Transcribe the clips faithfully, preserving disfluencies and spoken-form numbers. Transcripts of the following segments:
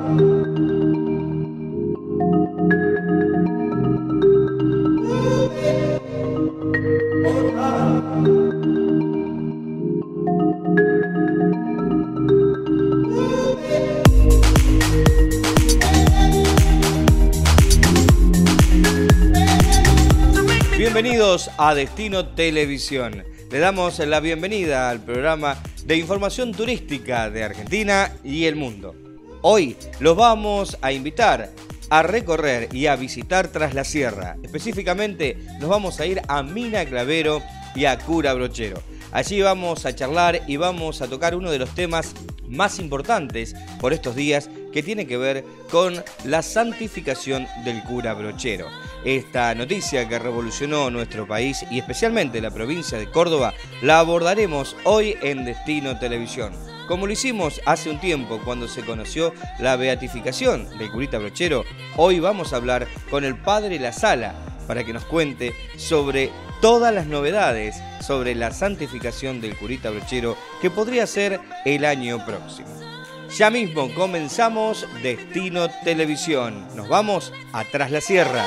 Bienvenidos a Destino Televisión. Le damos la bienvenida al programa de información turística de Argentina y el mundo. Hoy los vamos a invitar a recorrer y a visitar Tras la Sierra. Específicamente nos vamos a ir a Mina Clavero y a Cura Brochero. Allí vamos a charlar y vamos a tocar uno de los temas más importantes por estos días, que tiene que ver con la santificación del cura brochero. Esta noticia que revolucionó nuestro país y especialmente la provincia de Córdoba la abordaremos hoy en Destino Televisión. Como lo hicimos hace un tiempo cuando se conoció la beatificación del curita brochero, hoy vamos a hablar con el padre La Sala para que nos cuente sobre todas las novedades sobre la santificación del curita brochero que podría ser el año próximo. Ya mismo comenzamos Destino Televisión. Nos vamos a Tras la Sierra.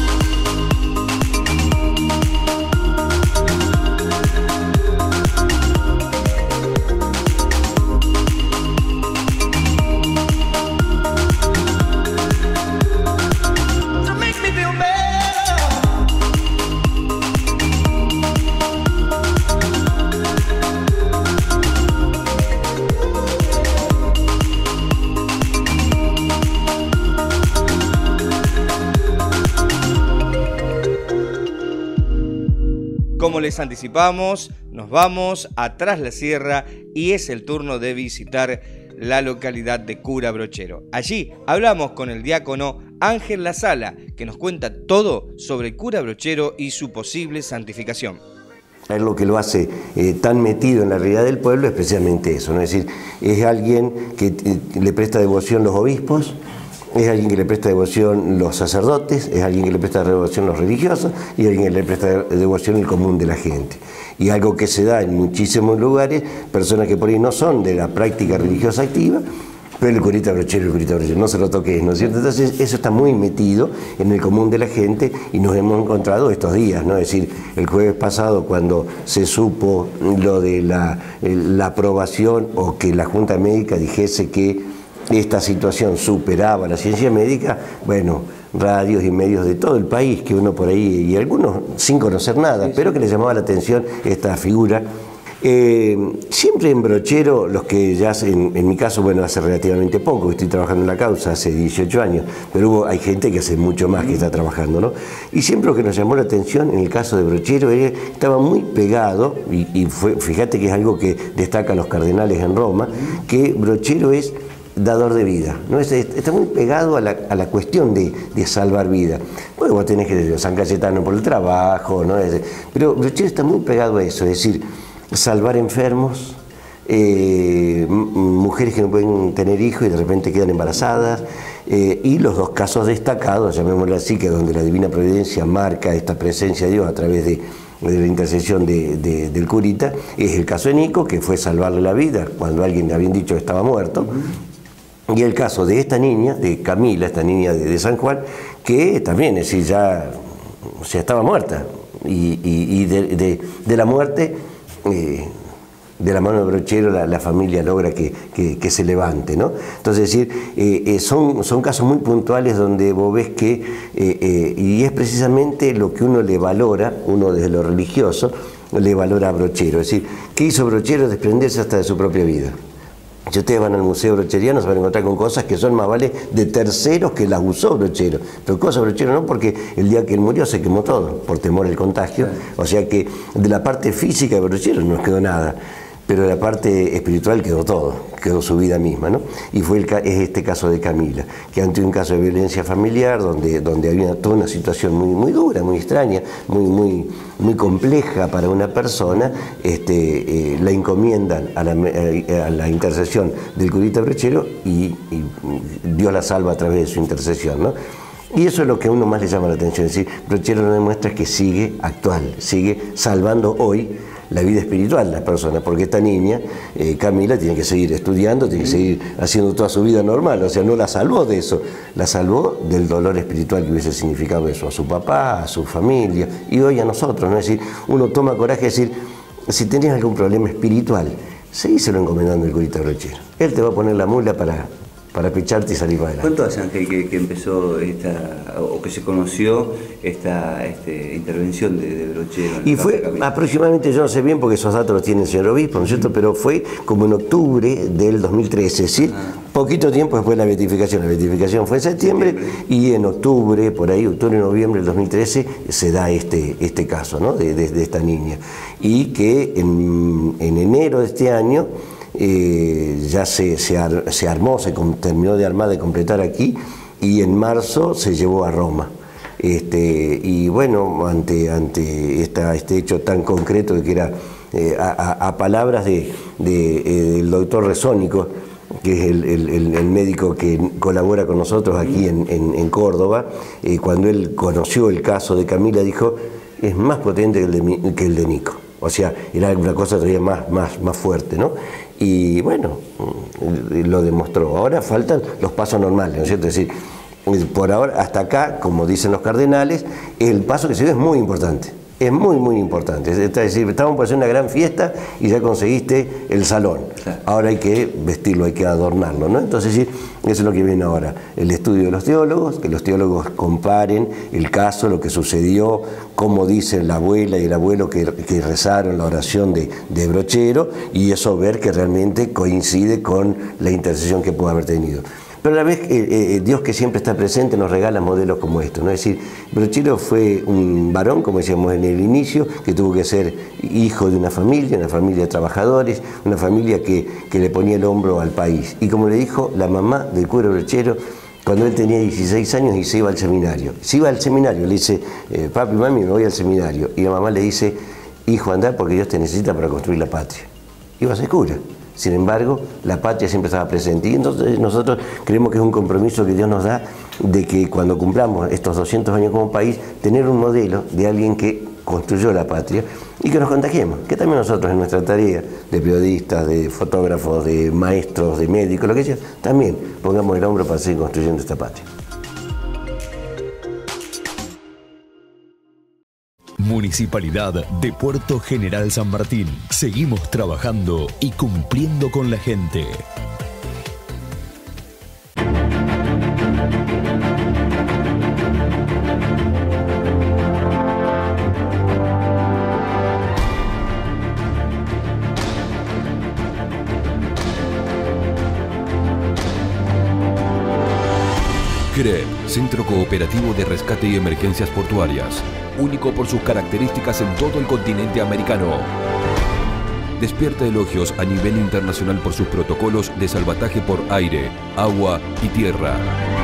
Como les anticipamos, nos vamos a Tras la Sierra y es el turno de visitar la localidad de Cura Brochero. Allí hablamos con el diácono Ángel La Sala, que nos cuenta todo sobre el cura brochero y su posible santificación. Es lo que lo hace eh, tan metido en la realidad del pueblo, especialmente eso, ¿no? Es decir, es alguien que eh, le presta devoción los obispos, es alguien que le presta devoción los sacerdotes, es alguien que le presta devoción los religiosos y alguien que le presta devoción el común de la gente. Y algo que se da en muchísimos lugares, personas que por ahí no son de la práctica religiosa activa, pero el curita brochero, el curita brochero, no se lo toques, ¿no es cierto? Entonces eso está muy metido en el común de la gente y nos hemos encontrado estos días, ¿no? Es decir, el jueves pasado cuando se supo lo de la, la aprobación o que la Junta Médica dijese que esta situación superaba la ciencia médica, bueno, radios y medios de todo el país, que uno por ahí, y algunos sin conocer nada, sí, pero que les llamaba la atención esta figura. Eh, siempre en brochero, los que ya, en, en mi caso, bueno, hace relativamente poco, estoy trabajando en la causa, hace dieciocho años, pero hubo, hay gente que hace mucho más que está trabajando, ¿no? Y siempre lo que nos llamó la atención en el caso de brochero era, estaba muy pegado, y, y fue, fíjate que es algo que destacan los cardenales en Roma, que brochero es dador de vida, ¿no? Está muy pegado a la, a la cuestión de, de salvar vida. Bueno, vos tenés que decir San Cayetano por el trabajo, ¿no? Pero brochero está muy pegado a eso, es decir, salvar enfermos, eh, mujeres que no pueden tener hijos y de repente quedan embarazadas, eh, y los dos casos destacados, llamémoslo así, que donde la Divina Providencia marca esta presencia de Dios a través de de la intercesión de, de, del curita, es el caso de Nico, que fue salvarle la vida cuando alguien le habían dicho que estaba muerto, uh-huh. Y el caso de esta niña, de Camila, esta niña de, de San Juan, que también, es decir, ya o sea, estaba muerta, y, y, y de, de, de la muerte, eh, de la mano de brochero, la, la familia logra que, que, que se levante, ¿no? Entonces, es decir, eh, eh, son, son casos muy puntuales donde vos ves que, eh, eh, y es precisamente lo que uno le valora, uno desde lo religioso, le valora a brochero. Es decir, ¿qué hizo brochero? Desprenderse hasta de su propia vida. Si ustedes van al Museo Brocheriano se van a encontrar con cosas que son más vale de terceros que las usó brochero. Pero cosas brochero no, porque el día que él murió se quemó todo, por temor al contagio. O sea que de la parte física de brochero no nos quedó nada, pero de la parte espiritual quedó todo, quedó su vida misma, ¿no? Y fue el, es este caso de Camila, que ante un caso de violencia familiar, donde, donde había toda una situación muy, muy dura, muy extraña, muy, muy, muy compleja para una persona, este, eh, la encomiendan a la, a la intercesión del curita brochero y, y Dios la salva a través de su intercesión, ¿no? Y eso es lo que a uno más le llama la atención, es decir, brochero nos demuestra que sigue actual, sigue salvando hoy la vida espiritual de las personas, porque esta niña, eh, Camila, tiene que seguir estudiando, tiene que seguir haciendo toda su vida normal, o sea, no la salvó de eso, la salvó del dolor espiritual que hubiese significado eso, a su papá, a su familia, y hoy a nosotros, ¿no? Es decir, uno toma coraje de decir, si tenés algún problema espiritual, seguíselo encomendando al curita Brochero. Él te va a poner la mula para, para picharte y salir para adelante. ¿Cuánto hace, Ángel, que, que empezó esta, o que se conoció esta este, intervención de, de Brochero? Y fue aproximadamente, yo no sé bien porque esos datos los tiene el señor obispo, ¿no es cierto? Pero fue como en octubre del dos mil trece, ¿sí? Ah. Poquito tiempo después de la beatificación. La beatificación fue en septiembre, septiembre. Y en octubre, por ahí, octubre, noviembre del dos mil trece, se da este, este caso, ¿no? de, de, de esta niña. Y que en, en enero de este año eh, ya se, se, ar, se armó, se terminó de armar, de completar aquí, y en marzo se llevó a Roma. Este, y bueno, ante, ante esta, este hecho tan concreto de que era eh, a, a, a palabras de, de, eh, del doctor Resónico, que es el, el, el médico que colabora con nosotros aquí en, en, en Córdoba, eh, cuando él conoció el caso de Camila, dijo, es más potente que el de, que el de Nico. O sea, era una cosa todavía más, más, más fuerte, ¿no? Y bueno, lo demostró. Ahora faltan los pasos normales, ¿no es cierto? Es decir, por ahora, hasta acá, como dicen los cardenales, el paso que se dio es muy importante. Es muy, muy importante. Es decir, estamos por hacer una gran fiesta y ya conseguiste el salón. Ahora hay que vestirlo, hay que adornarlo, ¿no? Entonces, sí, eso es lo que viene ahora. El estudio de los teólogos, que los teólogos comparen el caso, lo que sucedió, cómo dicen la abuela y el abuelo que, que rezaron la oración de, de Brochero, y eso ver que realmente coincide con la intercesión que pudo haber tenido. Pero a la vez eh, eh, Dios, que siempre está presente, nos regala modelos como estos, ¿no? Es decir, Brochero fue un varón, como decíamos en el inicio, que tuvo que ser hijo de una familia, una familia de trabajadores, una familia que, que le ponía el hombro al país. Y como le dijo la mamá del cura Brochero, cuando él tenía dieciséis años y se iba al seminario. Se iba al seminario, le dice, eh, papi, mami, me voy al seminario. Y la mamá le dice, hijo, andá porque Dios te necesita para construir la patria. Iba a ser cura. Sin embargo, la patria siempre estaba presente. Y entonces nosotros creemos que es un compromiso que Dios nos da de que cuando cumplamos estos doscientos años como país, tener un modelo de alguien que construyó la patria y que nos contagiemos. Que también nosotros en nuestra tarea de periodistas, de fotógrafos, de maestros, de médicos, lo que sea, también pongamos el hombro para seguir construyendo esta patria. Municipalidad de Puerto General San Martín. Seguimos trabajando y cumpliendo con la gente. C R E P, Centro Cooperativo de Rescate y Emergencias Portuarias. Único por sus características en todo el continente americano. Despierta elogios a nivel internacional por sus protocolos de salvataje por aire, agua y tierra.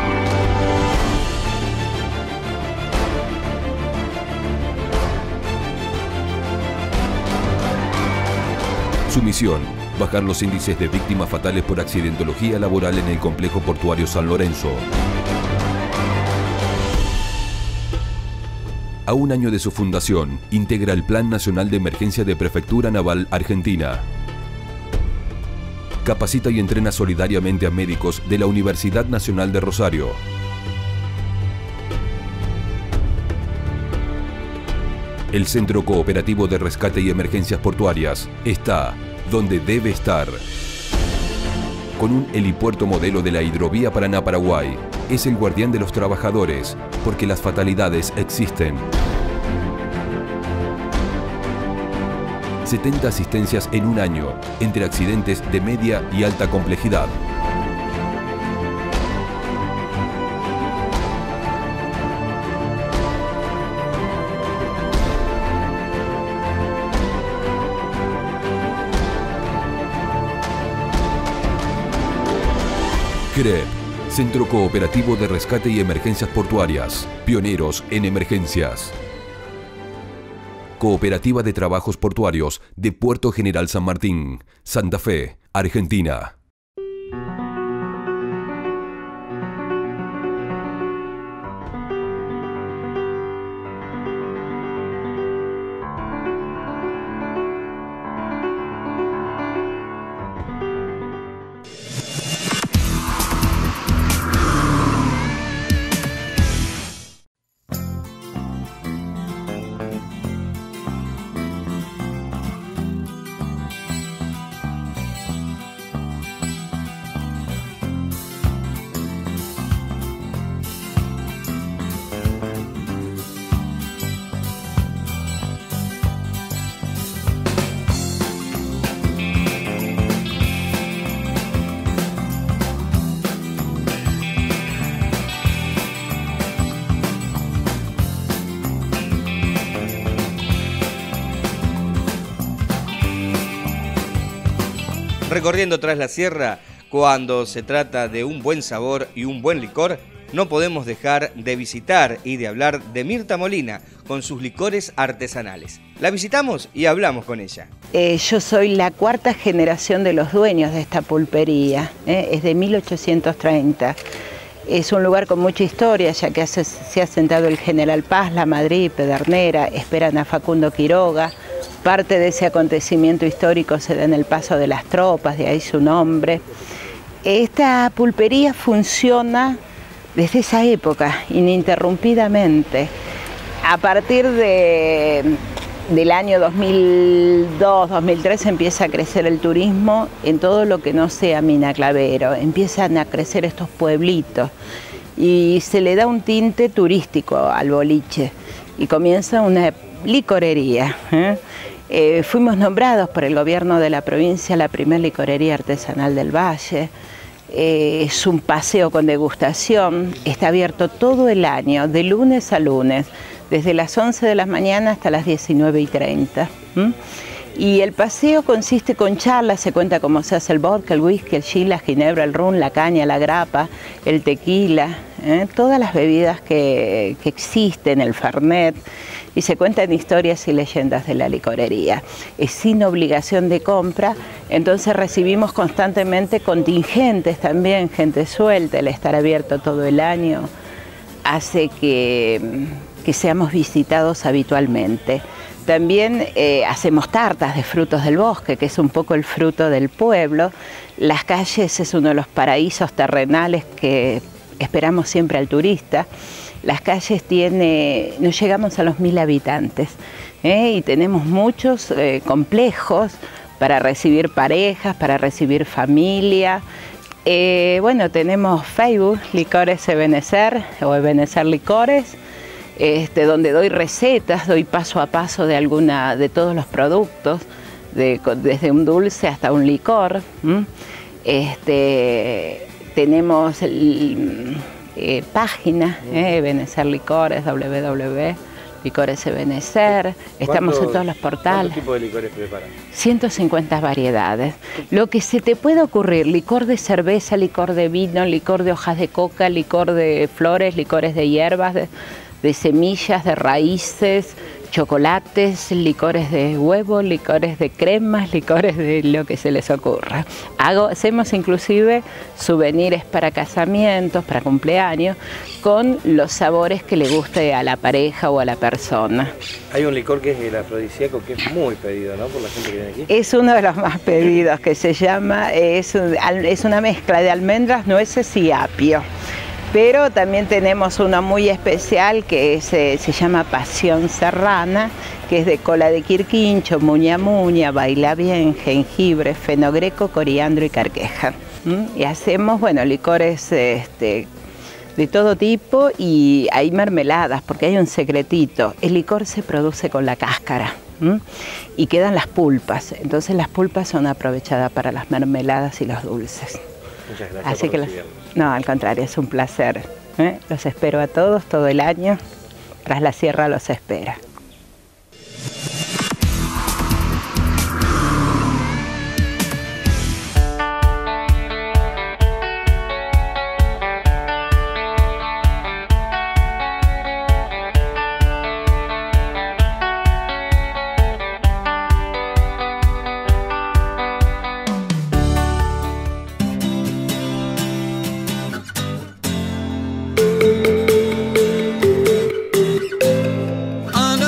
Su misión, bajar los índices de víctimas fatales por accidentología laboral en el complejo portuario San Lorenzo. A un año de su fundación, integra el Plan Nacional de Emergencia de Prefectura Naval Argentina. Capacita y entrena solidariamente a médicos de la Universidad Nacional de Rosario. El Centro Cooperativo de Rescate y Emergencias Portuarias está donde debe estar. Con un helipuerto modelo de la hidrovía Paraná-Paraguay, es el guardián de los trabajadores, porque las fatalidades existen. setenta asistencias en un año, entre accidentes de media y alta complejidad. C R E P, Centro Cooperativo de Rescate y Emergencias Portuarias, pioneros en emergencias. Cooperativa de Trabajos Portuarios de Puerto General San Martín, Santa Fe, Argentina. Recorriendo Tras la Sierra, cuando se trata de un buen sabor y un buen licor, no podemos dejar de visitar y de hablar de Mirta Molina con sus licores artesanales. La visitamos y hablamos con ella. Eh, yo soy la cuarta generación de los dueños de esta pulpería, ¿eh? Es de mil ochocientos treinta. Es un lugar con mucha historia, ya que hace, se ha sentado el General Paz, La Madrid, Pedernera, esperan a Facundo Quiroga. Parte de ese acontecimiento histórico se da en el paso de las tropas, de ahí su nombre. Esta pulpería funciona desde esa época, ininterrumpidamente. A partir de, del año dos mil dos, dos mil tres empieza a crecer el turismo en todo lo que no sea Mina Clavero. Empiezan a crecer estos pueblitos y se le da un tinte turístico al boliche y comienza una licorería. ¿eh? Eh, fuimos nombrados por el gobierno de la provincia la primer licorería artesanal del Valle. Eh, es un paseo con degustación, está abierto todo el año, de lunes a lunes, desde las once de la mañana hasta las diecinueve y treinta. ¿Mm? Y el paseo consiste con charlas, se cuenta cómo se hace el vodka, el whisky, el gin, la ginebra, el rum, la caña, la grapa, el tequila, ¿eh? todas las bebidas que, que existen, el fernet, y se cuentan historias y leyendas de la licorería. Es sin obligación de compra, entonces recibimos constantemente contingentes también, gente suelta, el estar abierto todo el año hace que, que seamos visitados habitualmente. También eh, hacemos tartas de frutos del bosque, que es un poco el fruto del pueblo. Las calles es uno de los paraísos terrenales que esperamos siempre al turista. Las calles tiene, no llegamos a los mil habitantes ¿eh? y tenemos muchos eh, complejos para recibir parejas, para recibir familia. Eh, bueno, tenemos Facebook, Licores Ebenezer o Ebenezer Licores. Este, donde doy recetas, doy paso a paso de alguna, de todos los productos, de, desde un dulce hasta un licor. ¿m? Este, tenemos el, eh, página, eh, Ebenezer Licores, w w w punto licores ebenezer, estamos en todos los portales. ¿Cuántos tipos de licores preparan? ciento cincuenta variedades. Lo que se te puede ocurrir, licor de cerveza, licor de vino, licor de hojas de coca, licor de flores, licores de hierbas, de, de semillas, de raíces, chocolates, licores de huevo, licores de cremas, licores de lo que se les ocurra. Hago, hacemos inclusive souvenirs para casamientos, para cumpleaños, con los sabores que le guste a la pareja o a la persona. Hay un licor que es el afrodisíaco, que es muy pedido, ¿no? Por la gente que viene aquí. Es uno de los más pedidos, que se llama, es, es una mezcla de almendras, nueces y apio. Pero también tenemos uno muy especial que es, eh, se llama Pasión Serrana, que es de cola de quirquincho, muña muña, baila bien, jengibre, fenogreco, coriandro y carqueja. ¿Mm? Y hacemos, bueno, licores este, de todo tipo y hay mermeladas, porque hay un secretito. El licor se produce con la cáscara. ¿Mm? Y quedan las pulpas, entonces las pulpas son aprovechadas para las mermeladas y los dulces. Muchas gracias. Así por que los, recibirnos. no, al contrario, es un placer. ¿eh? Los espero a todos todo el año. Tras la Sierra los espera. Under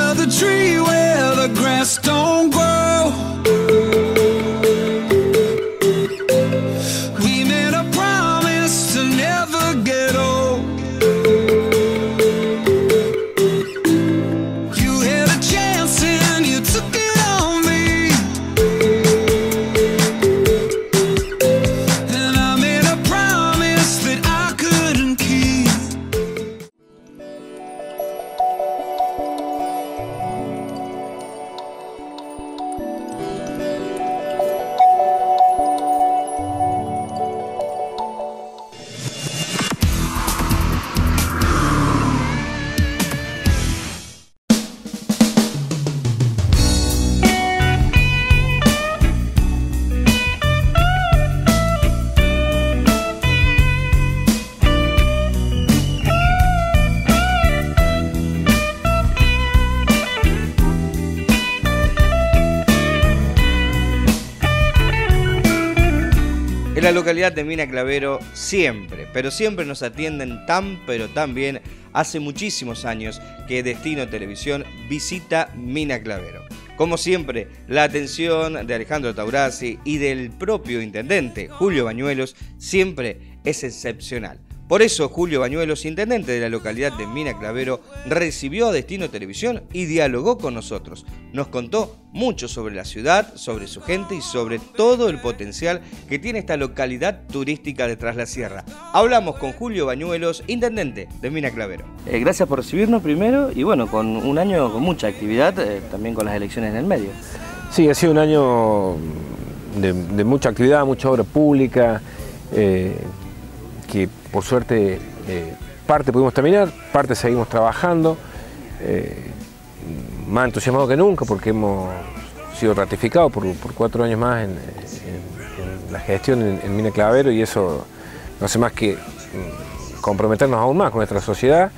la localidad de Mina Clavero siempre, pero siempre nos atienden tan pero tan bien. Hace muchísimos años que Destino Televisión visita Mina Clavero. Como siempre, la atención de Alejandro Taurasi y del propio intendente Julio Bañuelos siempre es excepcional. Por eso Julio Bañuelos, intendente de la localidad de Mina Clavero, recibió a Destino Televisión y dialogó con nosotros. Nos contó mucho sobre la ciudad, sobre su gente y sobre todo el potencial que tiene esta localidad turística de Tras la Sierra. Hablamos con Julio Bañuelos, intendente de Mina Clavero. Eh, gracias por recibirnos primero y bueno, con un año con mucha actividad, eh, también con las elecciones en el medio. Sí, ha sido un año de, de mucha actividad, mucha obra pública, eh, que por suerte eh, parte pudimos terminar, parte seguimos trabajando, eh, más entusiasmado que nunca porque hemos sido ratificados por, por cuatro años más en, en, en la gestión en, en Mina Clavero, y eso no hace más que comprometernos aún más con nuestra sociedad,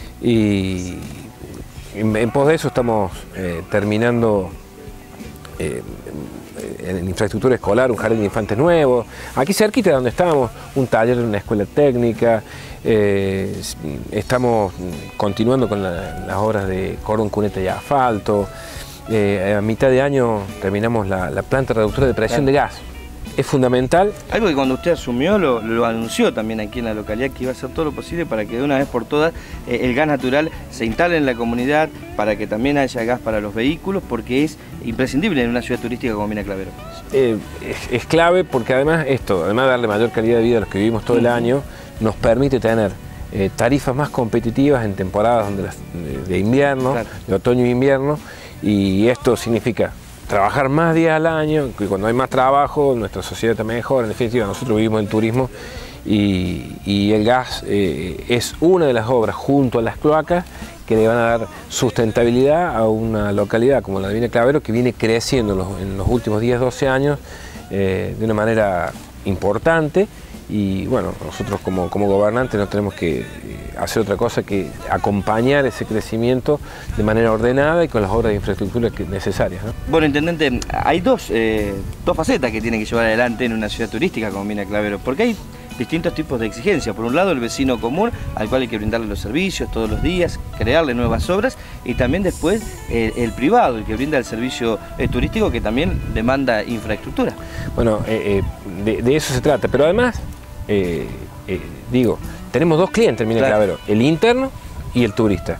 y en, en pos de eso estamos eh, terminando eh, en infraestructura escolar, un jardín de infantes nuevo, aquí cerquita de donde estamos, un taller en una escuela técnica, eh, estamos continuando con la, las obras de cordón, cuneta y asfalto, eh, a mitad de año terminamos la, la planta reductora de presión de gas. Es fundamental. Algo que cuando usted asumió lo, lo anunció también aquí en la localidad, que iba a hacer todo lo posible para que de una vez por todas eh, el gas natural se instale en la comunidad, para que también haya gas para los vehículos, porque es imprescindible en una ciudad turística como Mina Clavero. Eh, es, es clave porque además esto, además de darle mayor calidad de vida a los que vivimos todo el año, nos permite tener eh, tarifas más competitivas en temporadas donde las, de, de invierno, claro, de otoño e invierno, y esto significa trabajar más días al año, que cuando hay más trabajo nuestra sociedad está mejor. En definitiva, nosotros vivimos el turismo y, y el gas eh, es una de las obras junto a las cloacas que le van a dar sustentabilidad a una localidad como la de Mina Clavero, que viene creciendo en los, en los últimos diez, doce años eh, de una manera importante. Y bueno, nosotros como, como gobernantes no tenemos que hacer otra cosa que acompañar ese crecimiento de manera ordenada y con las obras de infraestructura necesarias, ¿no? Bueno, intendente, hay dos, eh, dos facetas que tienen que llevar adelante en una ciudad turística como Mina Clavero, porque hay distintos tipos de exigencias. Por un lado, el vecino común, al cual hay que brindarle los servicios todos los días, crearle nuevas obras, y también después eh, el privado, el que brinda el servicio eh, turístico, que también demanda infraestructura. Bueno, eh, eh, de, de eso se trata, pero además, eh, eh, digo, tenemos dos clientes en Mina claro. Clavero, el interno y el turista.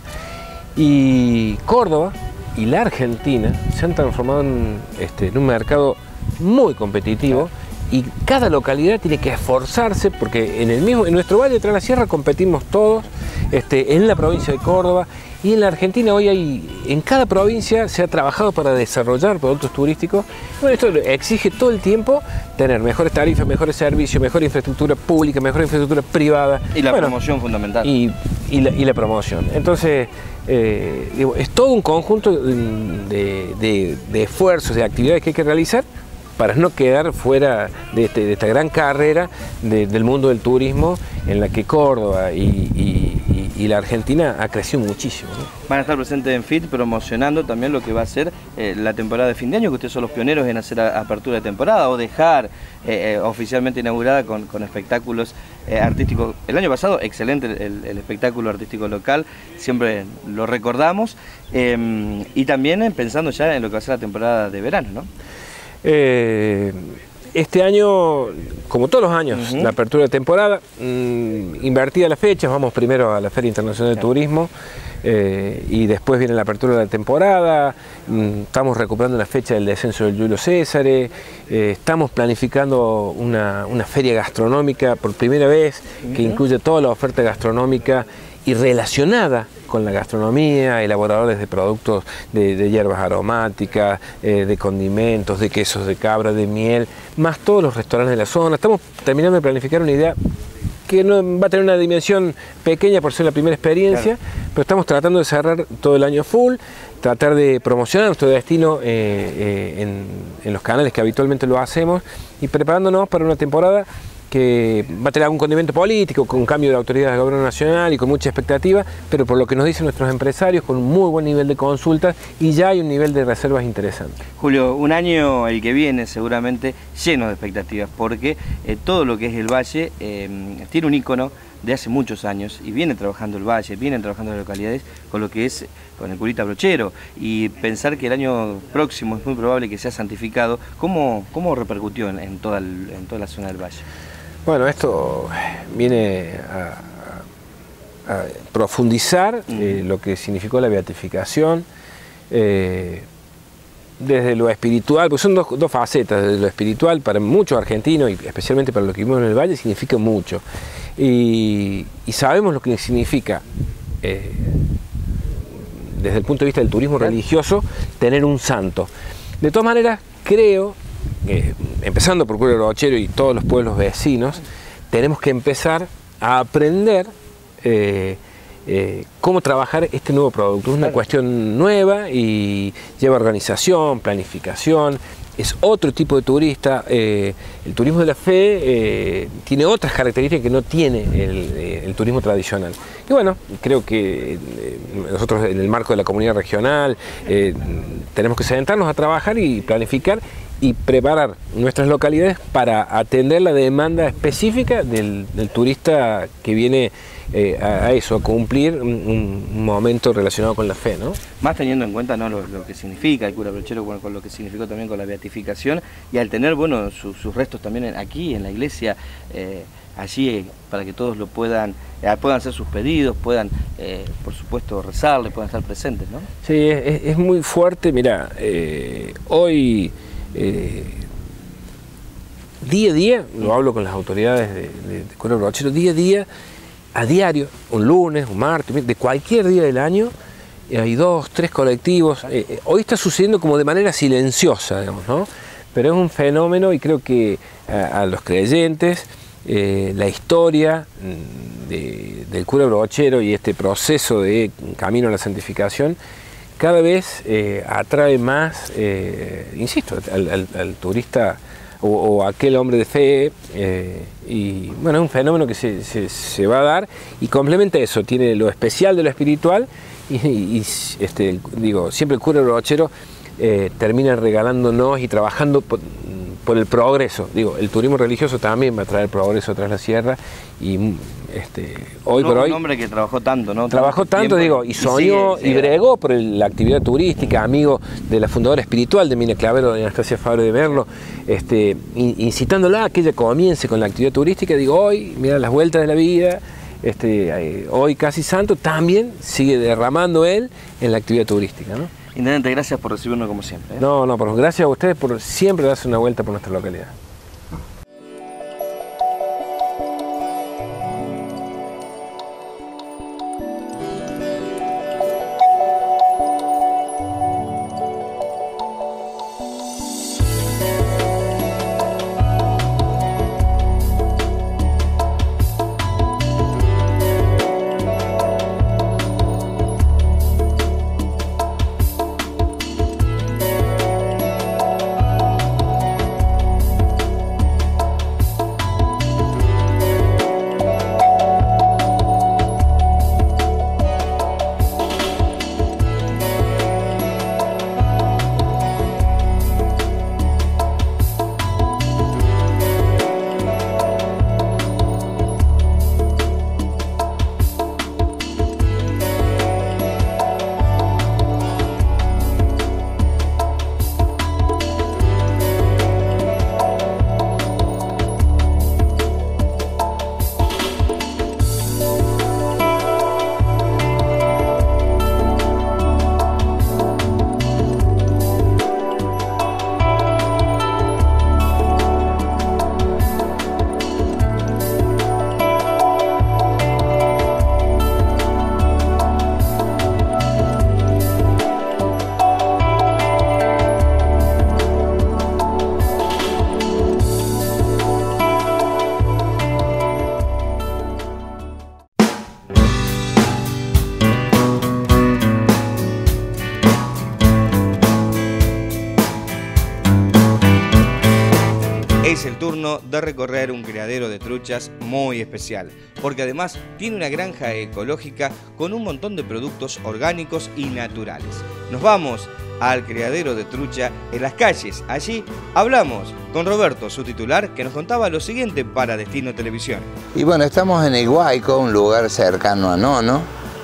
Y Córdoba y la Argentina se han transformado en, este, en un mercado muy competitivo. Claro. Y cada localidad tiene que esforzarse, porque en el mismo, en nuestro Valle de Tras la Sierra competimos todos, este, en la provincia de Córdoba, y en la Argentina hoy hay, en cada provincia se ha trabajado para desarrollar productos turísticos. Bueno, esto exige todo el tiempo tener mejores tarifas, mejores servicios, mejor infraestructura pública, mejor infraestructura privada. Y la bueno, promoción fundamental. Y, y, la, y la promoción. Entonces, eh, digo, es todo un conjunto de, de, de esfuerzos, de actividades que hay que realizar para no quedar fuera de, este, de esta gran carrera de, del mundo del turismo, en la que Córdoba y, y, y la Argentina ha crecido muchísimo, ¿no? Van a estar presentes en F I T promocionando también lo que va a ser eh, la temporada de fin de año, que ustedes son los pioneros en hacer a, apertura de temporada o dejar eh, eh, oficialmente inaugurada con, con espectáculos eh, artísticos. El año pasado, excelente el, el espectáculo artístico local, siempre lo recordamos, eh, y también pensando ya en lo que va a ser la temporada de verano, ¿no? Eh, este año, como todos los años, uh-huh. la apertura de temporada, mmm, invertida las fechas, vamos primero a la Feria Internacional de Turismo eh, y después viene la apertura de la temporada, mmm, estamos recuperando la fecha del descenso del Julio César, eh, estamos planificando una, una feria gastronómica por primera vez, uh-huh. que incluye toda la oferta gastronómica y relacionada con la gastronomía, elaboradores de productos de, de hierbas aromáticas, eh, de condimentos, de quesos de cabra, de miel, más todos los restaurantes de la zona. Estamos terminando de planificar una idea que no va a tener una dimensión pequeña por ser la primera experiencia, claro. pero estamos tratando de cerrar todo el año full, tratar de promocionar nuestro destino eh, eh, en, en los canales que habitualmente lo hacemos y preparándonos para una temporada que va a tener algún condimento político, con cambio de autoridad del gobierno nacional y con mucha expectativa, pero por lo que nos dicen nuestros empresarios, con un muy buen nivel de consultas y ya hay un nivel de reservas interesante. Julio, un año el que viene seguramente lleno de expectativas, porque eh, todo lo que es el Valle eh, tiene un ícono de hace muchos años y viene trabajando el Valle, vienen trabajando las localidades con lo que es con el curita brochero, y pensar que el año próximo es muy probable que sea santificado, ¿cómo, cómo repercutió en, en, toda el, en toda la zona del Valle? Bueno, esto viene a, a profundizar mm. eh, lo que significó la beatificación, eh, desde lo espiritual, pues son dos, dos facetas. Desde lo espiritual, para muchos argentinos, y especialmente para los que vivimos en el Valle, significa mucho. Y, y sabemos lo que significa, eh, desde el punto de vista del turismo religioso, tener un santo. De todas maneras, creo, eh, empezando por Cura Brochero y todos los pueblos vecinos, tenemos que empezar a aprender eh, Eh, cómo trabajar este nuevo producto. Es una cuestión nueva y lleva organización, planificación, es otro tipo de turista. Eh, el turismo de la fe eh, tiene otras características que no tiene el, eh, el turismo tradicional. Y bueno, creo que eh, nosotros en el marco de la comunidad regional eh, tenemos que sentarnos a trabajar y planificar y preparar nuestras localidades para atender la demanda específica del, del turista que viene eh, a, a eso, a cumplir un, un momento relacionado con la fe, ¿no? Más teniendo en cuenta, ¿no?, lo, lo que significa el cura brochero, bueno, con lo que significó también con la beatificación, y al tener, bueno, su, sus restos también aquí en la iglesia, eh, allí eh, para que todos lo puedan, eh, puedan hacer sus pedidos, puedan, eh, por supuesto, rezarle, puedan estar presentes, ¿no? Sí, es, es muy fuerte. Mira, eh, hoy... Eh, día a día, lo hablo con las autoridades de, de, de Cura Brochero, día a día, a diario, un lunes, un martes, de cualquier día del año, eh, hay dos, tres colectivos. Eh, eh, hoy está sucediendo como de manera silenciosa, digamos, ¿no? Pero es un fenómeno, y creo que a, a los creyentes, eh, la historia de, del Cura Brochero y este proceso de camino a la santificación cada vez eh, atrae más, eh, insisto, al, al, al turista o, o aquel hombre de fe, eh, y bueno, es un fenómeno que se, se, se va a dar y complementa eso, tiene lo especial de lo espiritual y, y este, digo, siempre el Cura Brochero eh, termina regalándonos y trabajando por, por el progreso. Digo, el turismo religioso también va a traer progreso tras la sierra y este, hoy no, por hoy... Un hombre que trabajó tanto, ¿no? Trabajó tanto, digo, y soñó y, sigue, sigue. y bregó por el, la actividad turística, amigo de la fundadora espiritual de Mina Clavero, de Anastasia Fabre de Merlo, este, incitándola a que ella comience con la actividad turística. Digo, hoy, mira las vueltas de la vida, este, hoy casi santo, también sigue derramando él en la actividad turística, ¿no? Intendente, gracias por recibirnos como siempre, ¿eh? No, no, pero gracias a ustedes por siempre darse una vuelta por nuestra localidad. el turno de recorrer un criadero de truchas muy especial, porque además tiene una granja ecológica con un montón de productos orgánicos y naturales. Nos vamos al criadero de trucha en Las Calles. Allí hablamos con Roberto, su titular, que nos contaba lo siguiente para Destino Televisión. Y bueno, estamos en Iguayco, un lugar cercano a Nono,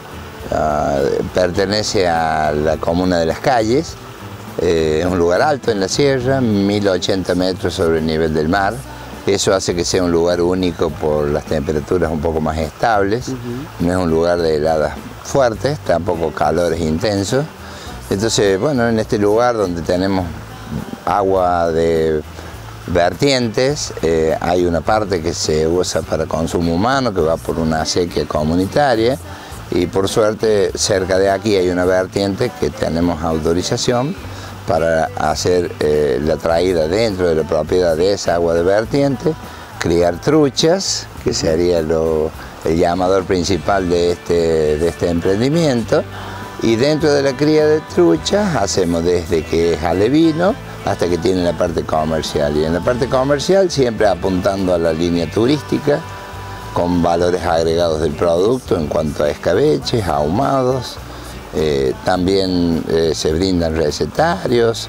uh, pertenece a la comuna de Las Calles, eh, es un lugar alto en la sierra, mil ochenta metros sobre el nivel del mar. Eso hace que sea un lugar único por las temperaturas un poco más estables. Uh-huh. No es un lugar de heladas fuertes, tampoco calores intensos. Entonces, bueno, en este lugar donde tenemos agua de vertientes, eh, hay una parte que se usa para consumo humano, que va por una acequia comunitaria, y por suerte cerca de aquí hay una vertiente que tenemos autorización para hacer eh, la traída dentro de la propiedad de esa agua de vertiente, criar truchas, que sería lo, el llamador principal de este, de este emprendimiento. Y dentro de la cría de truchas hacemos desde que es alevino hasta que tiene la parte comercial. Y en la parte comercial siempre apuntando a la línea turística, con valores agregados del producto en cuanto a escabeches, ahumados. Eh, también eh, se brindan recetarios,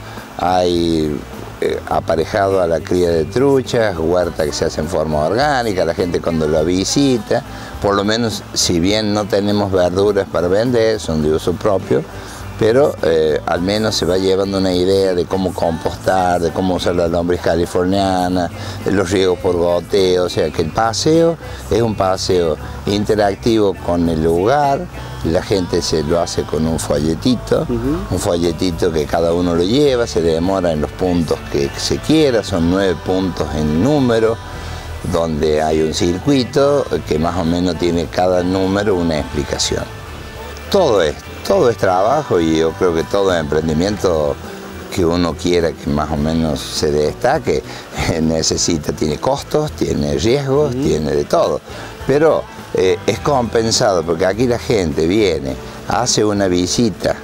hay eh, aparejado a la cría de truchas, huerta que se hace en forma orgánica, la gente cuando la visita, por lo menos si bien no tenemos verduras para vender, son de uso propio, pero eh, al menos se va llevando una idea de cómo compostar, de cómo usar la lombriz californiana, los riegos por goteo, o sea que el paseo es un paseo interactivo con el lugar. La gente se lo hace con un folletito, uh-huh. un folletito que cada uno lo lleva, se demora en los puntos que se quiera, son nueve puntos en número, donde hay un circuito que más o menos tiene cada número una explicación. Todo es, todo es trabajo y yo creo que todo emprendimiento que uno quiera que más o menos se destaque necesita, tiene costos, tiene riesgos, uh-huh. tiene de todo, pero eh, es compensado porque aquí la gente viene, hace una visita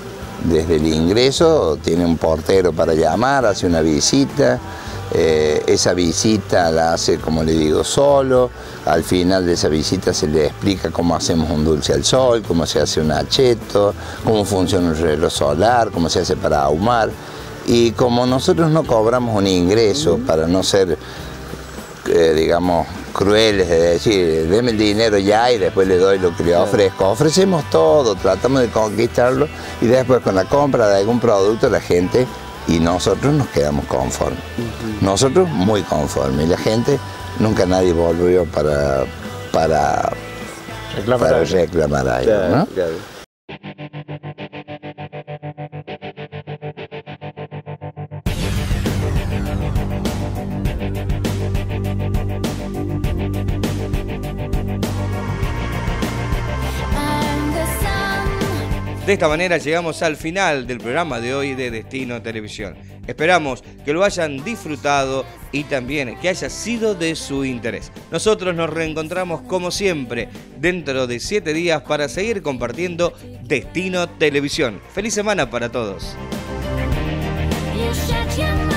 desde el ingreso, tiene un portero para llamar, hace una visita. Eh, esa visita la hace, como le digo, solo. Al final de esa visita se le explica cómo hacemos un dulce al sol, cómo se hace un acheto, cómo funciona un reloj solar, cómo se hace para ahumar. Y como nosotros no cobramos un ingreso para no ser, eh, digamos, crueles de decir, deme el dinero ya y después le doy lo que le ofrezco. Ofrecemos todo, tratamos de conquistarlo y después con la compra de algún producto la gente y nosotros nos quedamos conformes. Uh-huh. Nosotros muy conformes. Y la gente, nunca nadie volvió para, para reclamar, para reclamar algo. Claro, ¿no? Claro. De esta manera llegamos al final del programa de hoy de Destino Televisión. Esperamos que lo hayan disfrutado y también que haya sido de su interés. Nosotros nos reencontramos como siempre dentro de siete días para seguir compartiendo Destino Televisión. Feliz semana para todos. You